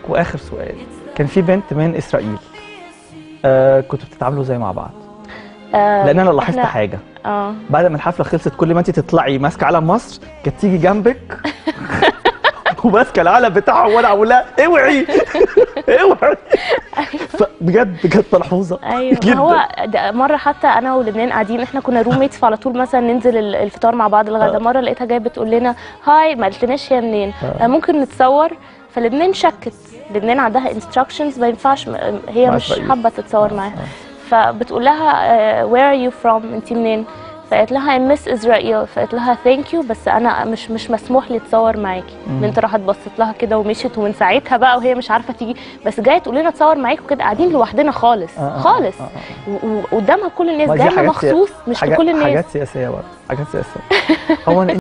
واخر سؤال، كان في بنت من اسرائيل كنتوا بتتعاملوا ازاي مع بعض؟ لان انا لاحظت حاجه بعد ما الحفله خلصت كل ما انت تطلعي ماسكه علم مصر كانت تيجي جنبك وماسكه العلم بتاعها وانا اقول لها اوعي اوعي. بجد ملحوظه. ايوه جدا. هو مره حتى انا ولبنان قاعدين، احنا كنا روميتس فعلى طول مثلا ننزل الفطار مع بعض الغدا. مره لقيتها جايه بتقول لنا هاي، ما قلتلناش هي منين، ممكن نتصور؟ فلبنان شكت، لبنان عندها انستراكشنز ما ينفعش، هي مش حابه تتصور معاها. فبتقول لها where are you from، انت منين؟ فقالت لها I miss إسرائيل. فقالت لها ثانك يو بس انا مش مسموح لي اتصور معاكي. البنت راحت بصت لها كده ومشيت، ومن ساعتها بقى وهي مش عارفه تيجي، بس جايه تقول لنا اتصور معاكي وكده، قاعدين لوحدنا خالص خالص وقدامها كل الناس، جايه مخصوص مش لكل الناس. حاجات سياسيه برضه، حاجات سياسيه. هو